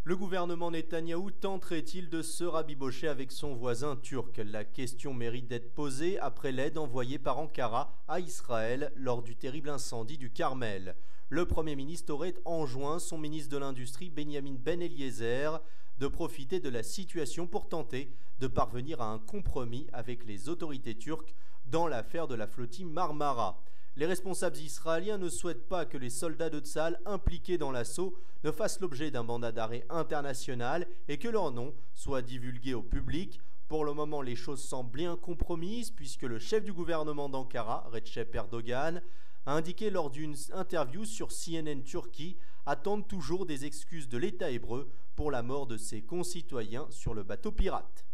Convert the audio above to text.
Le gouvernement Netanyahou tenterait-il de se rabibocher avec son voisin turc? La question mérite d'être posée après l'aide envoyée par Ankara à Israël lors du terrible incendie du Carmel. Le Premier ministre aurait enjoint son ministre de l'Industrie, Benjamin Ben Eliezer, de profiter de la situation pour tenter de parvenir à un compromis avec les autorités turques dans l'affaire de la flottille Marmara. Les responsables israéliens ne souhaitent pas que les soldats de Tsahal impliqués dans l'assaut ne fassent l'objet d'un mandat d'arrêt international et que leur nom soit divulgué au public. Pour le moment, les choses semblent bien compromises puisque le chef du gouvernement d'Ankara, Recep Erdogan, a indiqué lors d'une interview sur CNN Turquie attendre toujours des excuses de l'État hébreu pour la mort de ses concitoyens sur le bateau pirate.